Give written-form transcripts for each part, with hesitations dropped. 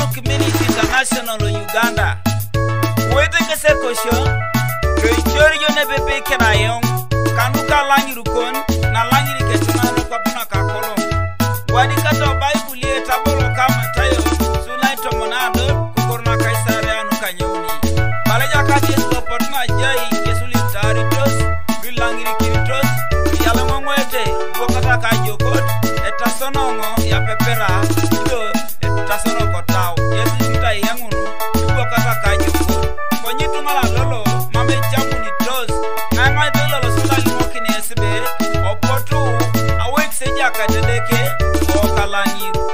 Community International Uganda. Wait a second, Rachel, you never be Kenayong, Kanuka Langirukon, Nalangi Ketana Kapuna Kakolo. Wadikato Bible, Tabolo Kamatayo, Sulaito Monado, Kukorna Kaisara Nukanyoni. Palajaka is Lopotna Jai, Jesulitaritos, Vilangiri Kiritos, Yalamwete, Bokataka Jokot, Etasonongo, Yapepera, Etasono Kotao, Yesuta Yangunu, Bokataka Jokot. When you do not lolo, Mamma Jamuni Tos, Nanga Dolo Solali Mokin SB, or Porto, Awoikisi Deke, or Kalangi.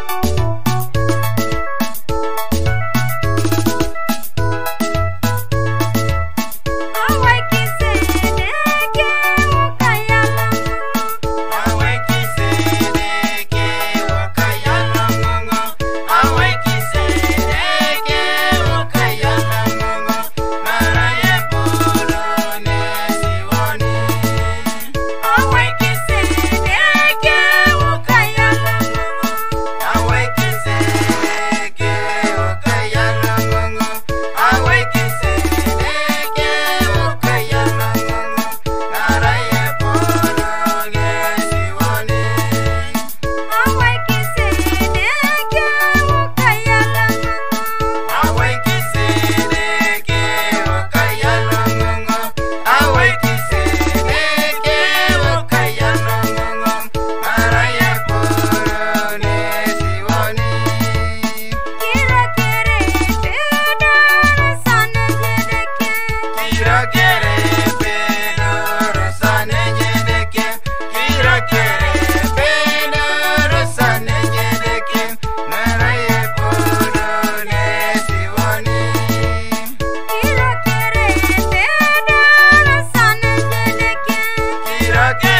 Okay.